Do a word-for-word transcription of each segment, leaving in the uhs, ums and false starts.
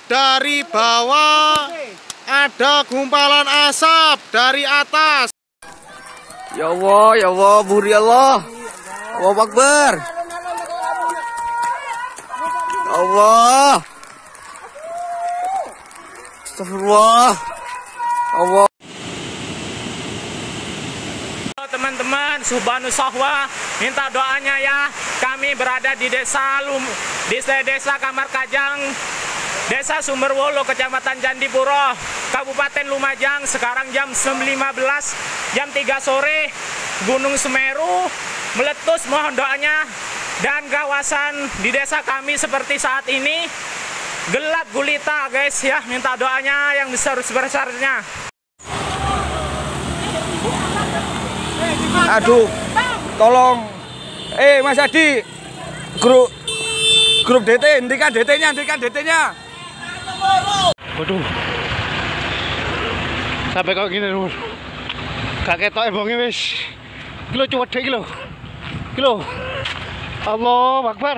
dari bawah, ada gumpalan asap dari atas. Ya Allah, ya Allah, buri Allah. Allahu Akbar. Ya Allah. Astagfirullah. Allah. Teman-teman, Subhanu Sahwa, minta doanya ya. Kami berada di desa Lum, di desa Kamar Kajang, Desa Sumberwolo, Kecamatan Candipuro, Kabupaten Lumajang. Sekarang jam lima belas, jam tiga sore, Gunung Semeru meletus. Mohon doanya. Dan kawasan di desa kami seperti saat ini gelap gulita, guys ya. Minta doanya yang besar-besarnya. Aduh, tolong. Eh, Mas Adi, grup grup D T, hentikan D T-nya, hentikan D T-nya. Waduh, sampai kok gini lur, gak ketok ebonge wis. Kilo cuwet deh kilo, kilo. Allahu Akbar.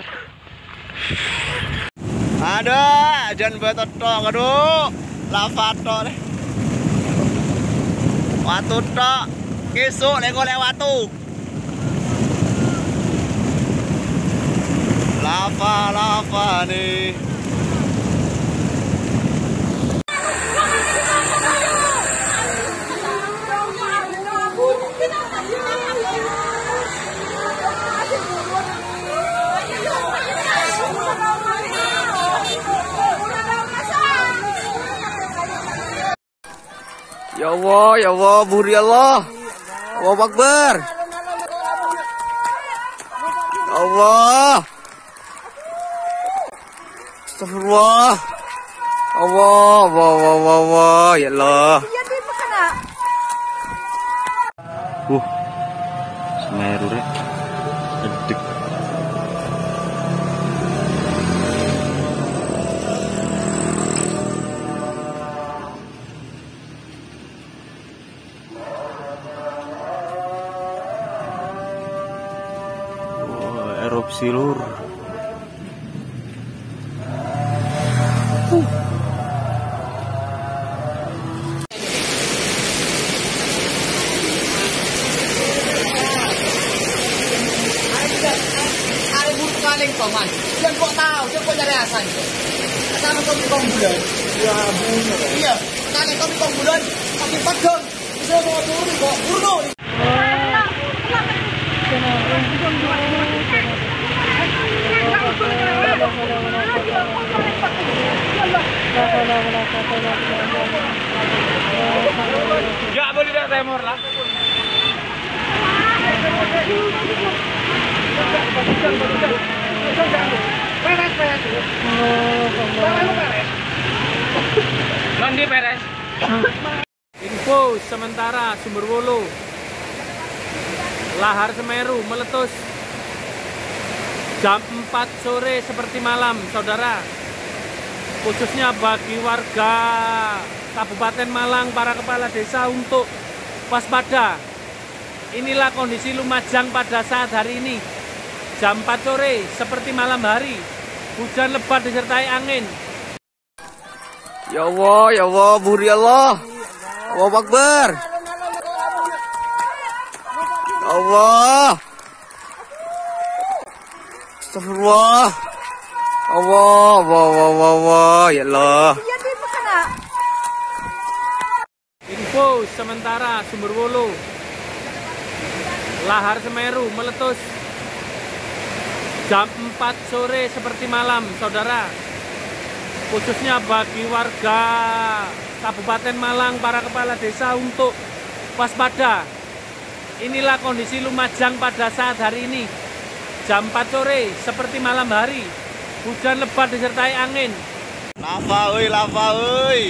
Ada, jangan betot tok, aduh, lava tok deh. Watu tok, kesuk lek golek watu. Lava, lava nih. Ya Allah, ya Allah, buri Allah. Allahu Akbar. Ya Allah. Astagfirullah. Allah, Allah, Allah, Allah, ya Allah. Uh, Semeru rek. Gedek. Erupsi lur. Paling paman, jangan kok tahu, jangan kok nyari asan. Karena kau di bulan. Ya benar. Iya, karena kau di bulan, tapi pegang. Bisa mau turun kok, turun. Ya boleh dah temor lah. Peres, peres. Mandi peres. Info sementara Sumberwolo, lahar Semeru meletus jam empat sore seperti malam, saudara. Khususnya bagi warga Kabupaten Malang, para kepala desa untuk waspada. Inilah kondisi Lumajang pada saat hari ini. Jam empat sore seperti malam hari. Hujan lebat disertai angin. Ya Allah, ya Allah, buri Allah. Allahu Akbar. Ya Allah. Astagfirullah. Allah, Allah, Allah, Allah, ya Allah. Info sementara Sumberwolo, lahar Semeru meletus jam empat sore seperti malam, saudara. Khususnya bagi warga Kabupaten Malang, para kepala desa untuk waspada. Inilah kondisi Lumajang pada saat hari ini. Jam empat sore seperti malam hari. Hujan lebat disertai angin. Lava euy, lava euy.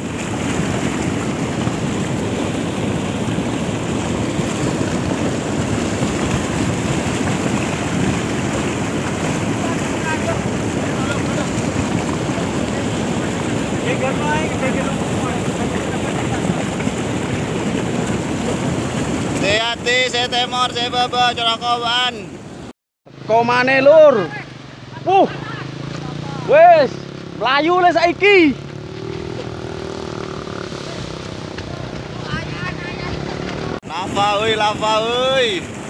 Hati-hati, saya temor, saya baba, corakoban. Komane lur. Uh. Wes. Melayu le saiki. Lava euy, lava euy.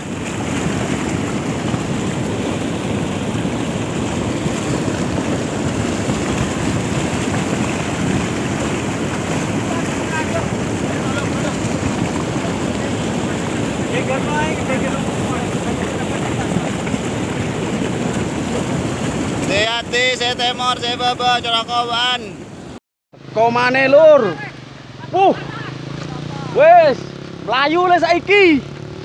Hati-hati, saya temor, saya baba, corakoban. Komane lur. Wuh. Wes, melayu le saiki.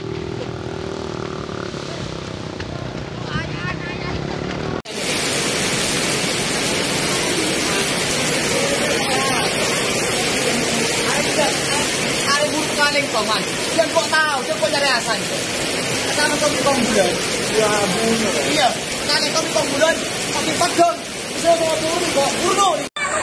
Ada buruk kaling paman. Jangan kok tahu, jangan kok nyari asan. Sama kau di bulan. Ya bunuh. Iya, kaling kau di bulan. Tapi padang. Bisa mau turun kok bunuh.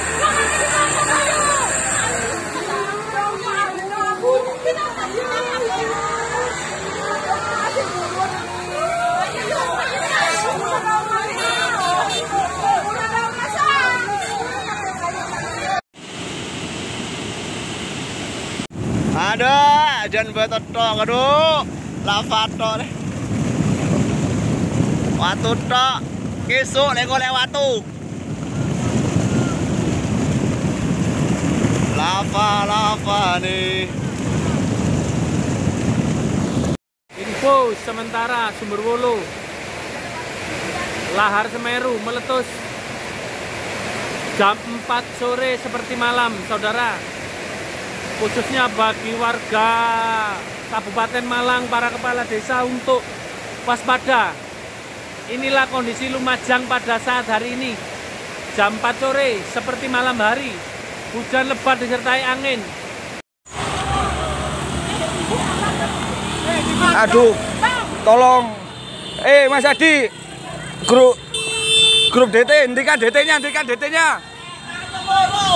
Ada, jangan buat tok, aduh, lava tok deh. Watu tok, kisuk lek golek watu. Lava, lava nih. Info sementara Sumberwulu, lahar Semeru meletus jam empat sore seperti malam, saudara. Khususnya bagi warga Kabupaten Malang, para kepala desa untuk waspada. Inilah kondisi Lumajang pada saat hari ini. Jam empat sore seperti malam hari. Hujan lebat disertai angin. Aduh, tolong. Eh Mas Adi, grup grup D T, hentikan D T-nya, hentikan D T-nya.